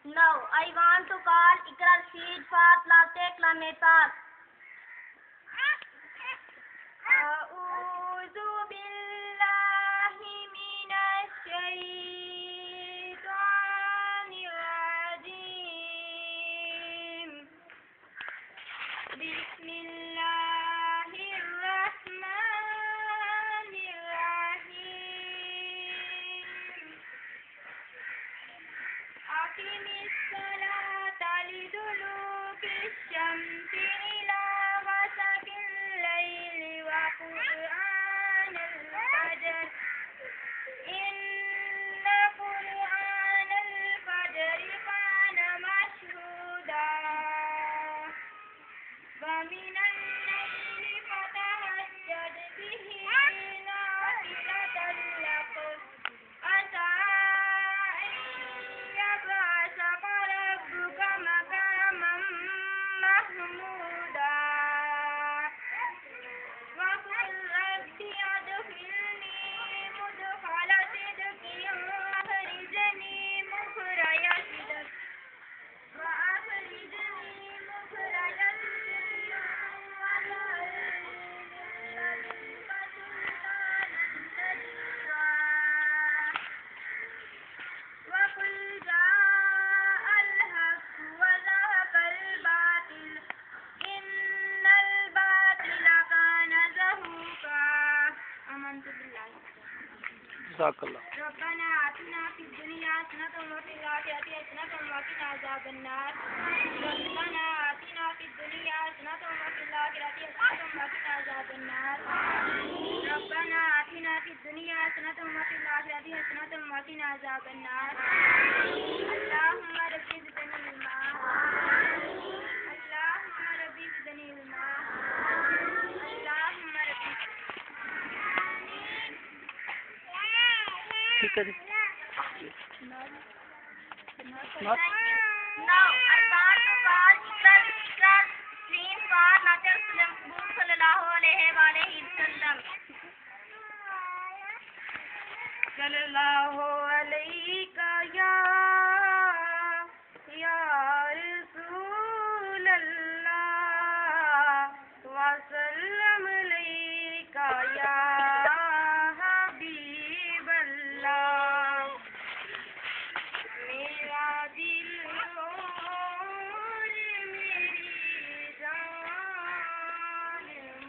Now I want to call Ikra Rashid for Latte Klametal. أعوذ بالله من الشيطان الرجيم. بسم الله الرحمن الرحيم. أقم الصلاة لدلوك الشمس إلى غسق الليل وقرآن الفجر إن قرآن الفجر كان مشهودا ومن الليل فتهجد به نافلة لك عسى أن يبعثك ربك مقاما محمودا وقل رب أدخلني مدخل صدق وأخرجني مخرج صدق مخرج وقل جاء الحق وزهق الباطل إن الباطل كان زهوقا. آمنت بالله. جزاك الله. ربنا آتنا في الدنيا حسنة وفي الآخرة حسنة وقنا عذاب النار. ربنا آتنا في الدنيا حسنة وفي الآخرة حسنة وقنا عذاب النار. ربنا آتنا في الدنيا حسنة وفي الآخرة حسنة وقنا عذاب النار. اللهم رب زدني علما. اللهم رب زدني علما. اللهم رب. ठीक है जी. Now I want to call Ikra Rashid for Nabi sallallahu alayhi wa sallam. Sallallahu alayka ya Rasulallah wa sallam alayka ya मेरा दिल और मेरी जान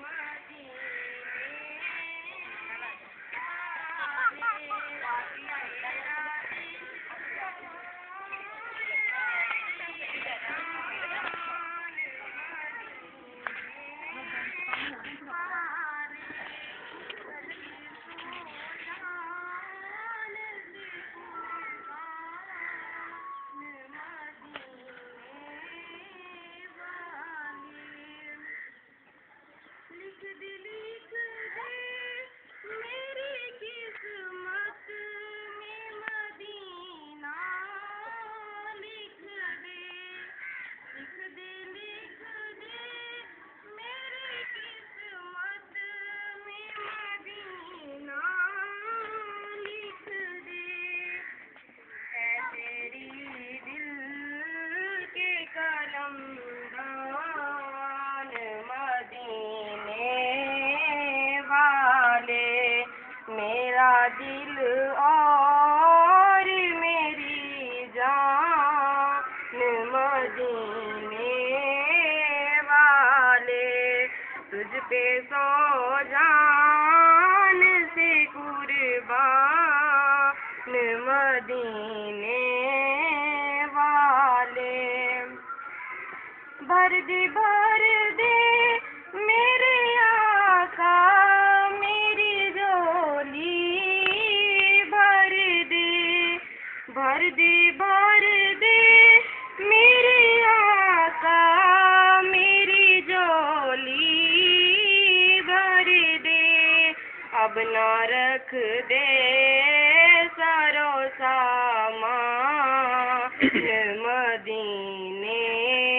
मेरा दिल और मेरी जान मदीने वाले तुझ पे सो जान से कुर्बान मदीने वाले भर दे मेरे आका मेरी झोली भर दे मेरे आका मेरी झोली भर दे अब ना रख दे सारो सामान मदीने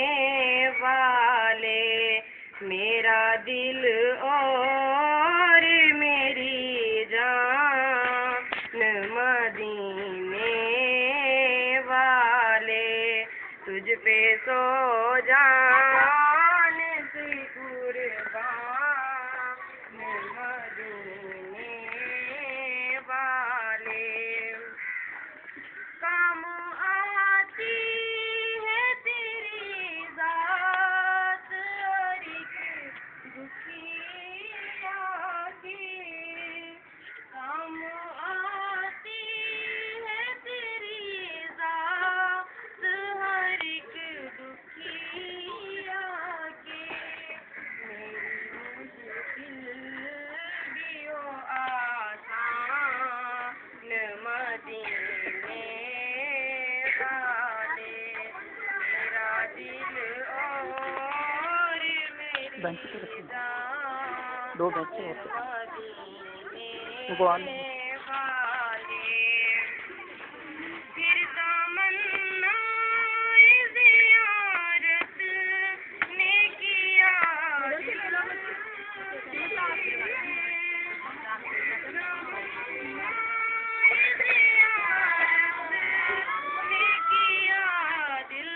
वाले मेरा दिल और मेरी जान मदीने वाले तुझ पे सो जान सी कुर्बान मदीने वाले काम आती है तेरी जात और एक दुखिया की काम आती है तेरी जात हर एक दुखिया के मेरी मुश्किल भी हो आसान मदीने वाले मेरा दिल और बेंच पे मेरी रखो, जान 2 बेंच है और मदीने भगवान वाले फिर तमन्नाए ज़ियारत ने किया दिल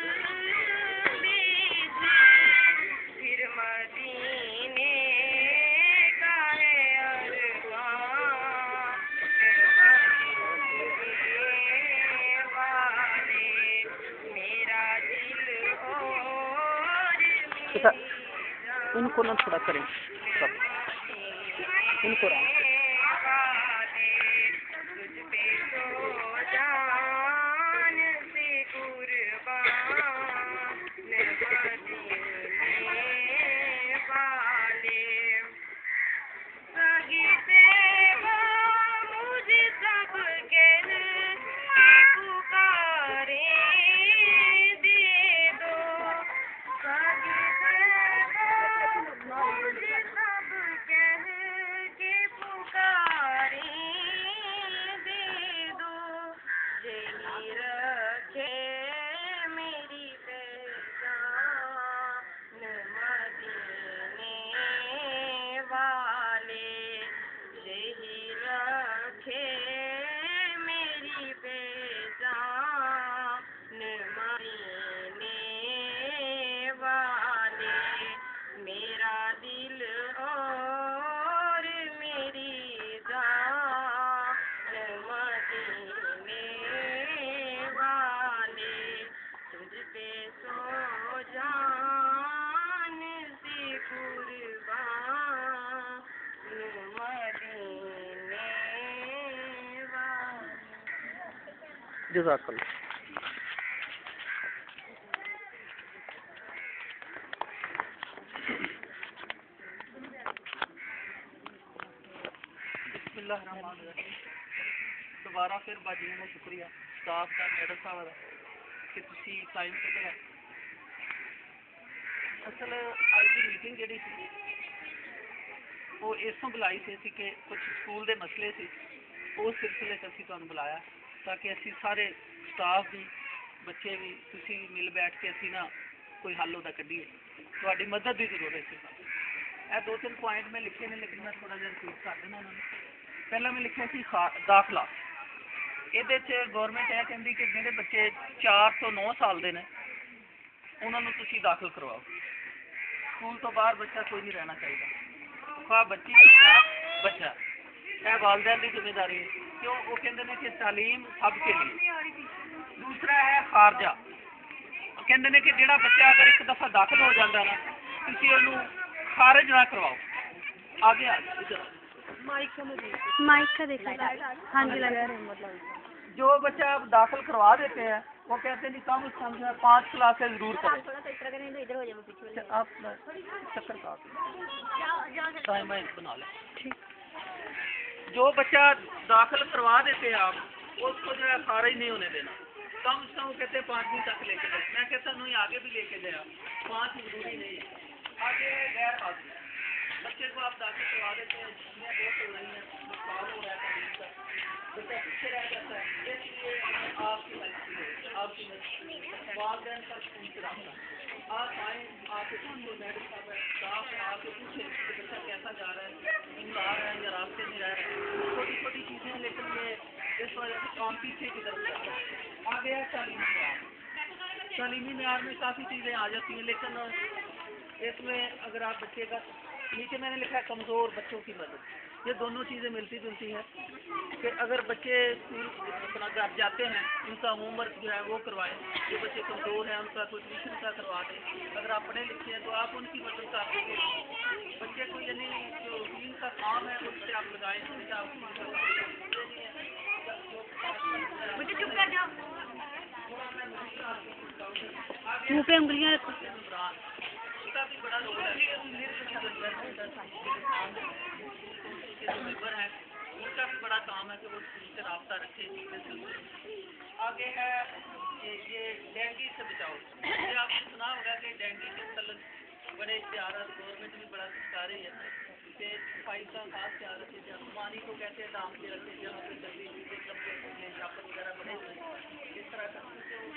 फिर मदीने का है अरमान वाले मेरा दिल और बेटा, मेरी इनको ना थोड़ा करें सब, इनको रहा तुझ पे सो जान से कुर्बान मदीने वाले सगी तेरा मुझे सब कह के पुकारे दे दो सगी तेरा मुझे सब कह के पुकारे दे दो यही रखे मेरी पहचान मदीने वाले यही रखे मेरी पहचान मदीने वाले मेरा दिल और मेरी जान मदीने वाले तुझ पे सो जान सी कुर्बान मदीने वाले जज़ाकल्लाह। बिस्मिल्लाहिर्रहमानिर्रहीम। दोबारा फिर बाजियों का शुक्रिया स्टाफ का मैडम साहब का कि तुसी टाइम कढिया। असल अज की मीटिंग जी वो इसों बुलाई सी कि कुछ स्कूल के मसले से उस सिलसिले असी तुहानू बुलाया ताकि असी सारे स्टाफ भी बच्चे भी तुसी मिल बैठ के असी ना कोई हल वह कढ़िए थोड़ी मदद की जरूरत है। यह 2-3 पॉइंट मैं लिखे ने लेकिन मैं थोड़ा जहा रिपीट कर देना उन्होंने। पहला मैं लिखा सी दाखला ये गौरमेंट यह कहती कि जोड़े बच्चे 4 तो 9 साल के ने उन्होंने तुसी दाखिल करवाओ। स्कूल तो बाहर बच्चा कोई नहीं रहना चाहिए खा बच्ची बच्चा यह वालदैन की जिम्मेदारी है क्यों वो कहते हैं कि तालीम सबके लिए। दूसरा है खारजा कहते हैं कि जोड़ा बच्चा अगर एक दफ़ा दाखिल हो जाता ना तुसी उन्होंने खारिज ना करवाओ। आगे माइक का देखा हाँ जी जो बच्चा आप दाखिल करवा देते हैं वो कहते हैं कम से कम 5 क्लासें जरूर करें। आप चक्कर टाइम बना लें। जो बच्चा दाखिल करवा देते हैं आप उसको जो है खारिज नहीं होने देना। कम से कम कहते हैं 5वीं तक लेके जाए। मैं कहता हूँ आगे भी लेके जाए 5 जरूरी नहीं है। आगे गैर हाजिर बच्चे को आप दाखिल करवा देते हैं जिसमें बहुत हो रही हैं नुकसान हो रहा है तालीम का बच्चा पीछे रह जाता है। इसलिए आपकी आपकी वालदैन का उनसे रखना आप आए आके पूछे मैडम साहब स्टाफ आके पूछे कि बच्चा कैसा जा रहा है स्कूल आ रहा है या रास्ते में रह रहा है। छोटी छोटी चीज़ें लेकिन ये इस वजह से काम पीछे की तरफ आगे है तालीम तालीमी मेयार में काफ़ी चीज़ें आ जाती हैं, लेकिन इसमें अगर आप बच्चे का नीचे मैंने लिखा है कमज़ोर बच्चों की मदद, ये दोनों चीज़ें मिलती जुलती हैं कि अगर बच्चे स्कूल अपना घर जाते हैं उनका होमवर्क जो है वो करवाएं, जो बच्चे कमज़ोर हैं उनका कोई ट्यूशन का करवा दें, अगर आप पढ़े लिखे हैं तो आप उनकी मदद कर सकते बच्चे को, यानी जो दीन का काम है उससे आप लगाएं, उनसे आप मुझे चुप कर जाओ। मुँह पे उंगलियां उसका भी बड़ा रोल है, निर्भर है, उनका भी बड़ा काम है कि वो उससे रब्ता रखे। आगे है ये डेंगू से बचाओ, ये आपने सुना होगा कि डेंगू के मतलब बड़े इश्तिहार गवर्नमेंट भी बड़ा सिखा रही है कि सफाई का खास ख्याल रखे, जब पानी को कैसे दाम के रखे, जहाँ पे जल्दी वगैरह बने हुए इस तरह का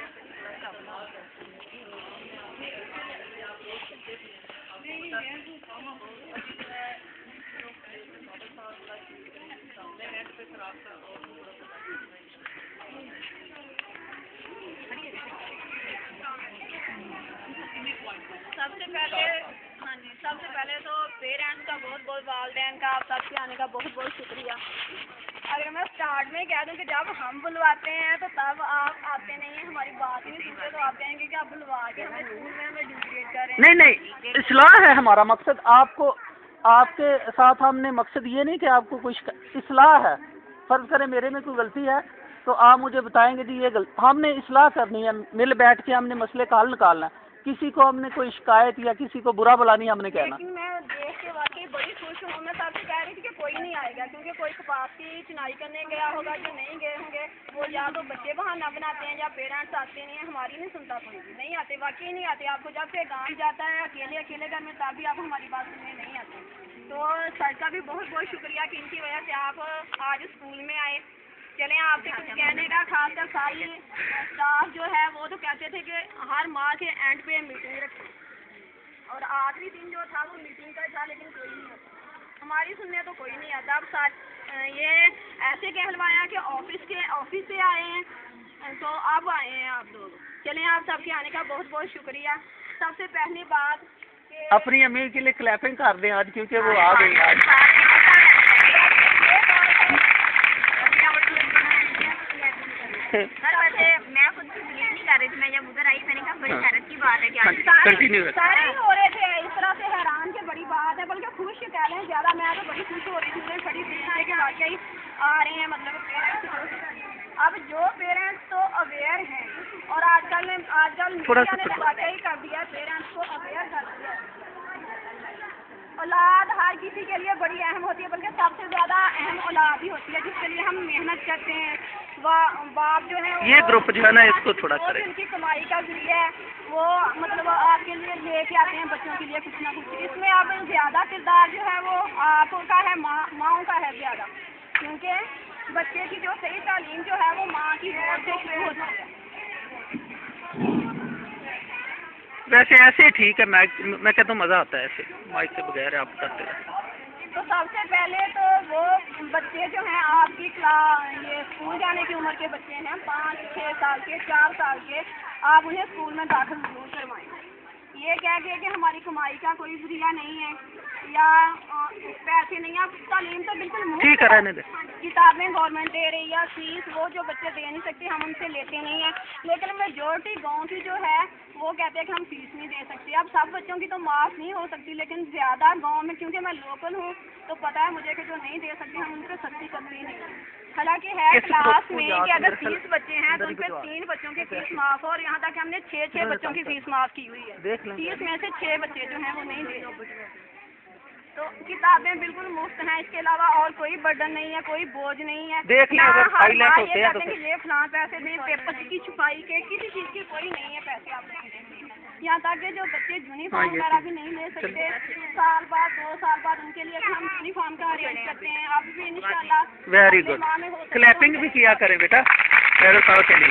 सबसे पहले तो पेरेंट्स का बहुत बहुत, वालिदैन का, आप सबके आने का बहुत बहुत शुक्रिया। अगर मैं स्टार्ट में कह दूं कि जब हम बुलवाते हैं तो तब आप आते नहीं हैं, हमारी बात नहीं सुनते, तो आप कहेंगे कि आप बुलवा के हमें स्कूल में हमें डिग्रेड कर रहे हैं। नहीं, इस्लाह है हमारा मकसद। आपको आपके साथ हमने मकसद ये नहीं कि आपको कुछ इस्लाह है। फर्ज करें मेरे में कोई गलती है तो आप मुझे बताएंगे जी ये गलती, हमने इस्लाह करनी है, मिल बैठ के हमने मसले का हल निकालना है, किसी को हमने कोई शिकायत या किसी को बुरा भला नहीं हमने कहना। लेकिन मैं देख के वाकई बड़ी खुश हूँ। मैं सबसे कह रही थी कि कोई नहीं आएगा, क्योंकि कोई कपास की चुनाई करने गया होगा, जो नहीं गए होंगे वो या तो बच्चे बहाना बनाते हैं या पेरेंट्स आते नहीं हैं, हमारी नहीं सुनता कोई, नहीं आते, वाकई नहीं आते। आपको जब से गाँव जाता है अकेले अकेले घर में, तब भी आप हमारी बात सुनने नहीं आते। तो सर का भी बहुत बहुत शुक्रिया कि इनकी वजह से आप आज स्कूल में आए। चलें, आपसे कुछ कहने का, खासकर सारी स्टाफ जो है वो तो कहते थे कि हर माह के एंड पे मीटिंग रखें, और आखिरी दिन जो था वो मीटिंग का था, लेकिन कोई नहीं आता, हमारी सुनने तो कोई नहीं आता। अब ये ऐसे कहलवाया कि ऑफिस से आए हैं, तो अब आए हैं आप लोग। चलें, आप सबके आने का बहुत बहुत शुक्रिया। सबसे पहली बात अपनी अम्मी के लिए क्लैपिंग कर दें आज, क्योंकि वो आ गई आज। सर वैसे मैं खुद से बिलीव नहीं कर रही थी, मैं जब उधर आई मैंने कहा बड़ी हैरत की बात है कि सारे हो रहे थे इस तरह से हैरान के, बड़ी बात है, बल्कि खुश कह लें ज़्यादा। मैं तो बड़ी खुश हो रही थी, मुझे खड़ी दिखने के वाकई आ रहे हैं, मतलब पेरेंट्स। अब जो पेरेंट्स तो अवेयर हैं, और आजकल मीडिया ने वाकई कर दिया, पेरेंट्स को अवेयर कर दिया। औलाद हर किसी के लिए बड़ी अहम होती है, बल्कि सबसे ज़्यादा अहम औलाद ही होती है, जिसके लिए हम मेहनत करते हैं। बाप जो है ये ग्रुप जो है ना इसको थोड़ा करें, उनकी कमाई का जरिया है, वो मतलब आपके लिए लेके आते हैं बच्चों के लिए कुछ ना कुछ। इसमें अब ज़्यादा किरदार जो है वो आपका है, माँओं का है ज़्यादा, क्योंकि बच्चे की जो सही तालीम जो है वो माँ की गोद से शुरू होती है। वैसे ऐसे ठीक है, मैं कहता हूँ मज़ा आता है ऐसे माइक के बगैर आप करते हैं। तो सबसे पहले तो वो बच्चे जो हैं आपकी ये स्कूल जाने की उम्र के बच्चे हैं, 5-6 साल के, 4 साल के, आप उन्हें स्कूल में दाखिल जरूर करवाएं। ये कह के कि हमारी कमाई का कोई जरिया नहीं है या पैसे नहीं है, आप तालीम तो बिल्कुल मुफ्त है, किताबें गवर्नमेंट दे रही है, फीस वो जो बच्चे दे नहीं सकते हम उनसे लेते नहीं हैं। लेकिन मेजॉरिटी गांव की जो है वो कहते हैं कि हम फीस नहीं दे सकते। अब सब बच्चों की तो माफ़ नहीं हो सकती, लेकिन ज़्यादा गांव में, क्योंकि मैं लोकल हूँ तो पता है मुझे कि जो नहीं दे सकते हम उन पर सख्ती करते नहीं है। हालांकि है क्लास में कि अगर 30 बच्चे हैं तो उन पर 3 बच्चों की फीस माफ़, और यहाँ तक हमने 6 बच्चों की फीस माफ़ की हुई है। 30 में से 6 बच्चे जो हैं वो नहीं दे। तो किताबें बिल्कुल मुफ्त हैं, इसके अलावा और कोई बर्डन नहीं है, कोई बोझ नहीं है। देख लें अगर हाईलाइट होते हैं तो ये फलां पैसे दें, पेपर की छुपाई के, किसी चीज़ की कोई नहीं है पैसे आपको। यहाँ तक कि जो बच्चे यूनिफॉर्म वगैरह भी नहीं ले सकते, साल बाद 2 साल बाद उनके लिए हम यूनिफॉर्म का अरेंज करते हैं। अब भी इंशाल्लाह वेरी गुड, क्लैपिंग भी किया करें बेटा मेरे साथ के लिए।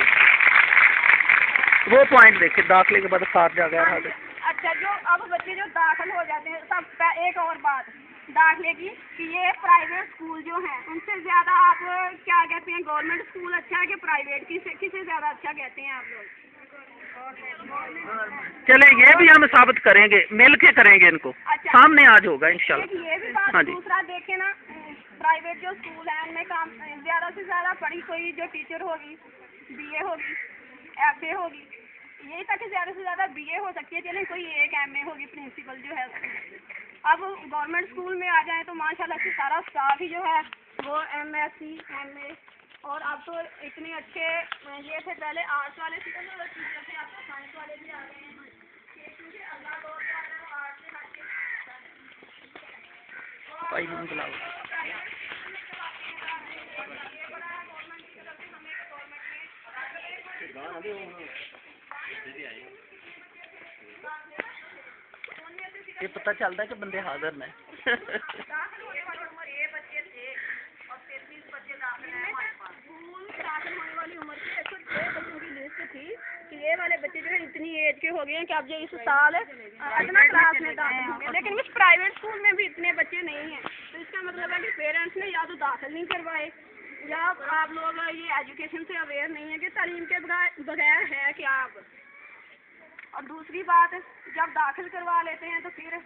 वो पॉइंट देखिए, दाखिले के बाद साथ जा गया। अच्छा, जो अब बच्चे जो दाखिल हो जाते हैं, सब एक और बात दाखिले की कि ये प्राइवेट स्कूल जो हैं उनसे ज़्यादा आप क्या कहते हैं, गवर्नमेंट स्कूल अच्छा है कि प्राइवेट, किसे ज़्यादा अच्छा कहते हैं आप लोग? चले ये भी हम साबित करेंगे, मिल के करेंगे इनको। अच्छा। सामने आज होगा इंशाल्लाह। एक ये भी बात, हाँ जी। दूसरा देखे ना, प्राइवेट जो स्कूल है उनमें काम ज्यादा से ज्यादा पढ़ी कोई जो टीचर होगी, बीए होगी, एफए होगी, यही तक ज्यादा से ज्यादा बीए हो सकती है, चले कोई एक एमए होगी प्रिंसिपल जो है। अब गवर्नमेंट स्कूल में आ जाए तो माशाल्लाह से सारा स्टाफ ही जो है वो एमएससी एमए, और अब तो इतने अच्छे ये थे, पहले आर्ट्स वाले थे तो टीचर थे, अब तो साइंस वाले भी आ गए हैं, क्योंकि अल्लाह को आर्ट्स से हट के भाई हम बुलाओ। ये पता चलता है कि बंदे हाजिर हैं। दाखिल होने वाली उम्र ये बच्चे थे और 33 बच्चे दाखिल हैं हमारे पास। स्कूल दाखिल होने वाली उम्र के 106 बच्चों की लिस्ट थी कि ये वाले बच्चे जो है इतनी एज के हो गए हैं कि अब ये इस साल अठवीं क्लास में दाखिल होंगे, लेकिन इस प्राइवेट स्कूल में भी इतने बच्चे नहीं हैं। तो इसका मतलब है कि पेरेंट्स ने या तो दाखिल नहीं करवाए, या आप लोग ये एजुकेशन से अवेयर नहीं है कि तालीम के बगैर है क्या अब। और दूसरी बात, जब दाखिल करवा लेते हैं तो फिर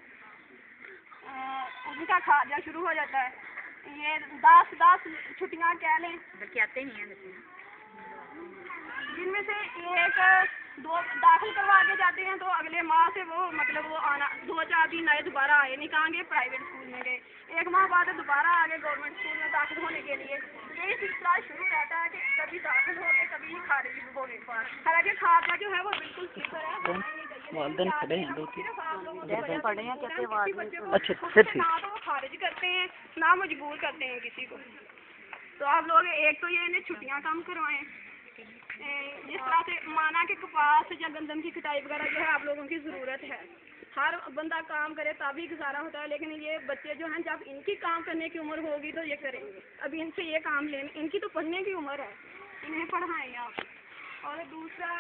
उनका खार्जा शुरू हो जाता है। ये 10 छुट्टियां कह लें, बल्कि आते नहीं हैं, जिनमें से एक दो दाखिल करवा के जाते हैं तो अगले माह से वो मतलब वो आना 2-4 दिन आए दोबारा आए नहीं, कहाँ गए प्राइवेट स्कूल में गए, 1 माह बाद दोबारा आ गए गवर्नमेंट स्कूल में दाखिल होने के लिए। यही सिलसिला शुरू रहता है कि कभी दाखिल हो गए कभी खारिज हो गए। हालांकि खारजा जो है वो बिल्कुल क्लियर है, वालदेन खड़े हैं दो तीन पढ़े हैं कहते हैं। अच्छा फिर ठीक। ना तो वो खारिज करते हैं ना मजबूर करते हैं किसी को। तो आप लोग एक तो ये इन्हें छुट्टियां कम करवाएं, जिस तरह से माना कि कपास या गंदम की कटाई वगैरह जो है आप लोगों की ज़रूरत है, हर बंदा काम करे तभी गुजारा होता है, लेकिन ये बच्चे जो हैं जब इनकी काम करने की उम्र होगी तो ये करेंगे। अभी इनसे ये काम लेने, इनकी तो पढ़ने की उम्र है, इन्हें पढ़ाएं आप। और दूसरा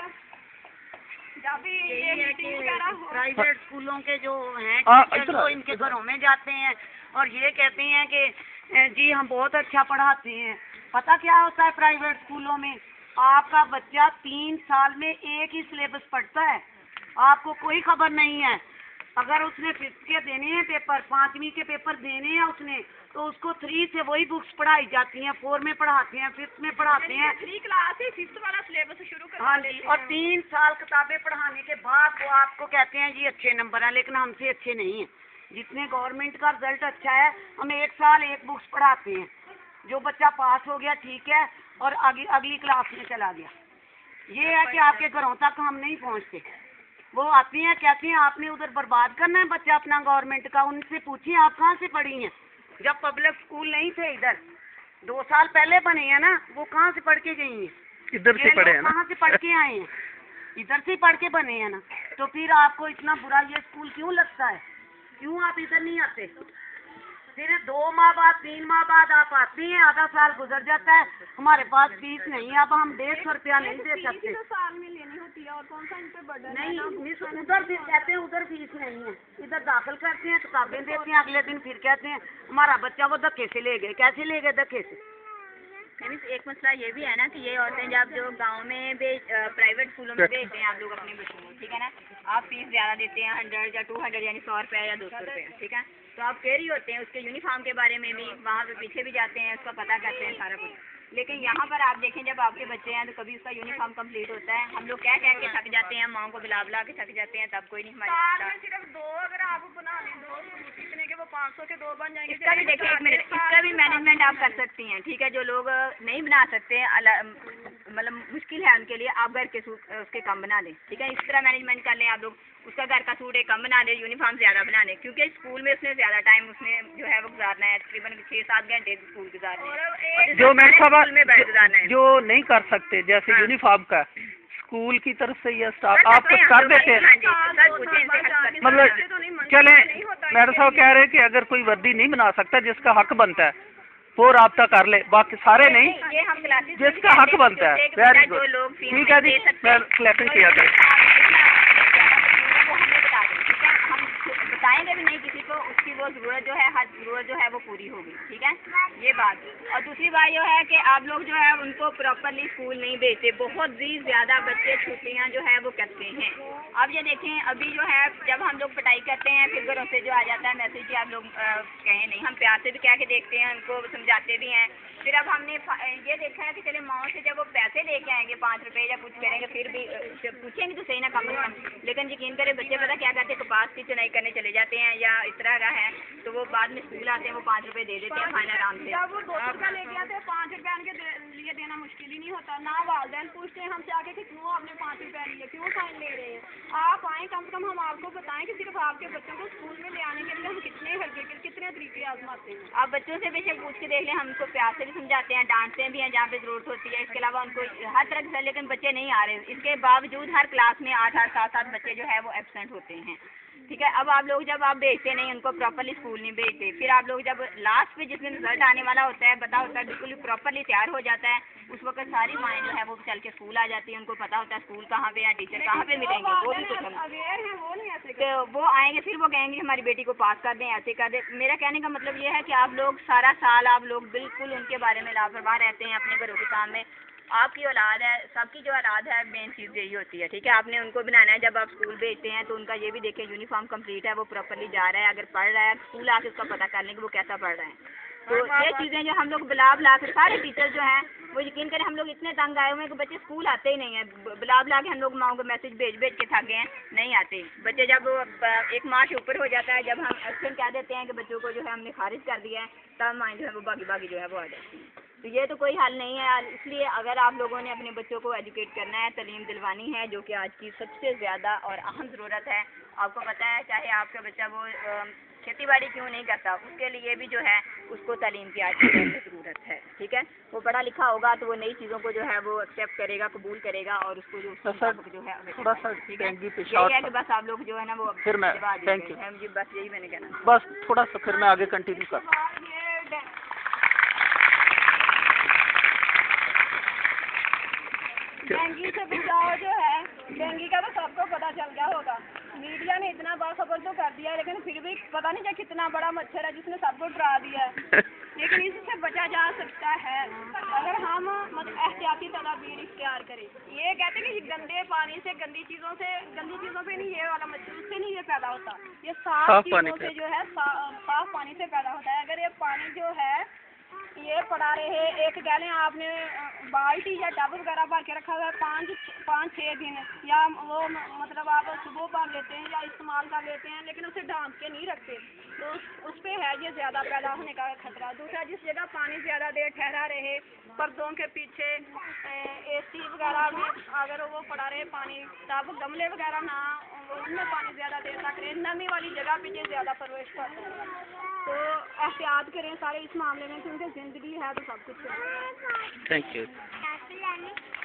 जब भी ये मीटिंग वगैरह हो, प्राइवेट स्कूलों के जो हैं इधर टीचर वो इनके घरों में जाते हैं और ये कहते हैं कि जी हम बहुत अच्छा पढ़ाते हैं। पता क्या होता है प्राइवेट स्कूलों में, आपका बच्चा 3 साल में एक ही सिलेबस पढ़ता है, आपको कोई खबर नहीं है। अगर उसने 5th के देने हैं पेपर, 5वीं के पेपर देने हैं उसने, तो उसको 3 से वही बुक्स पढ़ाई जाती हैं, 4 में पढ़ाते हैं, 5th में पढ़ाते हैं। 3 क्लास से 5th वाला सिलेबस शुरू कर। हाँ जी, और 3 साल किताबें पढ़ाने के बाद वो आपको कहते हैं जी अच्छे नंबर हैं, लेकिन हमसे अच्छे नहीं हैं। जितने गवर्नमेंट का रिजल्ट अच्छा है, हम 1 साल 1 बुक्स पढ़ाते हैं, जो बच्चा पास हो गया ठीक है और अगली क्लास में चला गया। ये है कि आपके घरों तक हम नहीं पहुँचते। वो आती हैं कहती हैं आपने उधर बर्बाद करना है बच्चा अपना गवर्नमेंट का। उनसे पूछिए आप कहाँ से पढ़ी हैं, जब पब्लिक स्कूल नहीं थे इधर 2 साल पहले बने हैं ना, वो कहाँ से पढ़ के गई हैं? इधर से पढ़े हैं ना, कहाँ से पढ़ के आए हैं? इधर से पढ़ के बने हैं ना। तो फिर आपको इतना बुरा ये स्कूल क्यों लगता है? क्यों आप इधर नहीं आते? फिर 2 माह बाद 3 माह बाद आप आती हैं, आधा साल गुजर जाता है, हमारे पास फीस नहीं है, अब हम 150 रुपया नहीं दे सकते। तो साल में लेनी होती है और कौन सा इन पे बर्डन है? नहीं मिस, उधर भी कहते हैं उधर फीस नहीं है, इधर दाखिल करते हैं, किताबें देते हैं, अगले दिन फिर कहते हैं हमारा बच्चा वो धक्के से ले गए। कैसे ले गए धक्के से? एक मसला ये भी है ना कि ये औरतें जब जो गांव में प्राइवेट स्कूलों में भेजते हैं आप लोग अपने बच्चों को, ठीक है ना, आप फीस ज़्यादा देते हैं 100 या 200 यानी 100 रुपये या 200 रुपये, ठीक है, तो आप कह रही होते हैं उसके यूनिफॉर्म के बारे में भी, वहाँ पे पीछे भी जाते हैं, उसका पता करते हैं सारा कुछ। लेकिन यहाँ पर आप देखें जब आपके बच्चे हैं तो कभी उसका यूनिफॉर्म कंप्लीट होता है, हम लोग कह के थक जाते हैं, माओ को बुला के थक जाते हैं, तब कोई नहीं हमारे सिर्फ 2 अगर आप बना लें 2 इतने के वो 500 के 2 बन जाएंगे। इसका भी देखिए 1 मिनट, इसका भी मैनेजमेंट आप कर सकती हैं, ठीक है। जो लोग नहीं बना सकते मतलब मुश्किल है उनके लिए, आप घर के सूट उसके कम बना दें, ठीक है, इस तरह मैनेजमेंट कर लें आप लोग, उसका घर का सूट एक कम बना दें, यूनिफॉर्म ज़्यादा बना दें, क्योंकि स्कूल में उसने ज़्यादा टाइम उसने जो है वो गुजारना है, तकरीबन 6-7 घंटे स्कूल गुजारना है, जो मेरे सवाल में बैठ गुजारना है। जो नहीं कर सकते जैसे यूनिफॉर्म का स्कूल की तरफ से या स्टाफ कर आप सकते कुछ हैं, कर देते हैं, मतलब चले मेरे साहब कह रहे हैं कि अगर कोई वर्दी नहीं बना सकता जिसका हक बनता है वो राब्ता कर ले, बाकी सारे नहीं, ये हम क्लासेस जिसका हक बनता है। वेरी गुड, ठीक है जी, मैं सिलेक्शन किया था। वो हमें बता दें, ठीक है, हम बताएंगे भी नहीं किसी को, उसकी वो ज़रूरत जो है, हर ज़रूरत जो है वो पूरी होगी, ठीक है, ये बात। और दूसरी बात जो है कि आप लोग जो है उनको प्रॉपरली स्कूल नहीं भेजते, बहुत ही ज़्यादा बच्चे छुट्टियाँ जो है वो करते हैं। अब ये देखें, अभी जो है जब हम लोग पढ़ाई करते हैं फिर घरों से जो आ जाता है मैसेज कि आप लोग कहें नहीं, हम प्यार से भी कह के देखते हैं, उनको समझाते भी हैं। फिर अब हमने ये देखा है कि चले माओ से जब वो पैसे लेके आएंगे 5 रुपए या कुछ करेंगे, फिर भी पूछेंगे तो सही ना कम से कम, लेकिन यकीन करें बच्चे पता क्या करते हैं, कपास की चुनाई करने चले जाते हैं या इस तरह का है, तो वो बाद में स्कूल आते हैं, वो 5 रुपए दे देते हैं फाइनल आराम से। जब वो 2 रुपये लेके आते हैं, 5 रुपये उनके लिए देना मुश्किल ही नहीं होता। ना वालदैन पूछते हैं हमसे आके कि क्यों आपने 5 रुपये लिए, क्यों फाइन ले रहे हैं। आप आए, कम से कम हम आपको बताएं कि सिर्फ आपके बच्चों को स्कूल में ले आने के लिए हम कितने खर्चे कितने तरीके आजमाते हैं। आप बच्चों से बेशक पूछ के देख लें, हम उनको प्यार से भी समझाते हैं, डांटते भी हैं जहाँ पे ज़रूरत होती है, इसके अलावा उनको हर तरह से, लेकिन बच्चे नहीं आ रहे। इसके बावजूद हर क्लास में 8-8, 7-7 बच्चे जो है वो एब्सेंट होते हैं, ठीक है। अब आप लोग जब आप भेजते नहीं, उनको प्रॉपरली स्कूल नहीं भेजते, फिर आप लोग जब लास्ट पे जिसमें रिजल्ट आने वाला होता है, पता होता है बिल्कुल प्रॉपरली तैयार हो जाता है, उस वक्त सारी माएँ जो है वो चल के स्कूल आ जाती है, उनको पता होता है स्कूल कहाँ पे या टीचर कहाँ पे मिलेंगे, वो भी कुछ अवेयर हैं, वो नहीं ऐसे तो वो आएंगे, फिर वो कहेंगे हमारी बेटी को पास कर दें, ऐसे कर दें। मेरा कहने का मतलब ये है कि आप लोग सारा साल आप लोग बिल्कुल उनके बारे में लापरवाह रहते हैं अपने घरों के सामने। आपकी औलाद है, सबकी जो औलाद है मेन चीज़ यही होती है, ठीक है। आपने उनको बनाना है, जब आप स्कूल भेजते हैं तो उनका ये भी देखें यूनिफॉर्म कंप्लीट है, वो प्रॉपरली जा रहा है, अगर पढ़ रहा है स्कूल आके उसका पता कर लें कि वो कैसा पढ़ रहा है। तो ये चीज़ें जो हम लोग बुला कर सारे टीचर जो हैं वो यकीन करें हम लोग इतने तंग आए हुए हैं कि बच्चे स्कूल आते ही नहीं हैं। बुला के हम लोग माओ को मैसेज भेज के थक गए हैं, नहीं आते बच्चे। जब एक माह से ऊपर हो जाता है, जब हम एक्शन कह देते हैं कि बच्चों को जो है हमने खारिज कर दिया है, तब माएँ जो है वो बागी जो है वो आ जाती हैं। तो ये तो कोई हल नहीं है। इसलिए अगर आप लोगों ने अपने बच्चों को एजुकेट करना है, तालीम दिलवानी है, जो कि आज की सबसे ज़्यादा और अहम ज़रूरत है। आपको पता है चाहे आपका बच्चा वो खेती बाड़ी क्यों नहीं करता, उसके लिए भी जो है उसको तालीम की आज की ज़रूरत है, ठीक है। वो पढ़ा लिखा होगा तो वो नई चीज़ों को जो है वो एक्सेप्ट करेगा, कबूल करेगा, और उसको जो जो है थोड़ा सा ठीक है। पे यही है कि बस आप लोग जो है ना वो फिर मैं थैंक यू जी, बस यही मैंने कहना। बस थोड़ा सा फिर मैं आगे कंटिन्यू कर। डेंगू से बचाव जो है, डेंगू का तो सबको पता चल गया होगा, मीडिया ने इतना बाखबर तो कर दिया है, लेकिन फिर भी पता नहीं क्या कितना बड़ा मच्छर है जिसने सबको डरा दिया है। लेकिन इससे बचा जा सकता है अगर हम मतलब एहतियाती तदाबीर इख्तियार करें। ये कहते हैं कि गंदे पानी से, गंदी चीज़ों पे नहीं ये वाला मच्छर, उससे नहीं ये पैदा होता, ये साफ चीज़ों से जो है साफ पानी से पैदा होता है। अगर ये पानी जो है ये पड़ा रहे, एक कह लें आपने बाल्टी या टब वगैरह भर के रखा हुआ है 5-6 दिन, या वो मतलब आप सुबह भर लेते हैं या इस्तेमाल कर लेते हैं, लेकिन उसे ढांक के नहीं रखते, तो उस पे है ये ज़्यादा पैदा होने का खतरा। दूसरा, जिस जगह पानी ज़्यादा देर ठहरा रहे, पर्दों के पीछे, AC वगैरह में अगर वो पड़ा रहे पानी, तब गमले वगैरह ना उसमें पानी ज़्यादा देर तक रहे, नमी वाली जगह पे ये ज़्यादा प्रवेश करते हैं। तो एहतियात करें सारे इस मामले में, क्योंकि ज़िंदगी है तो सब कुछ है। Thank you.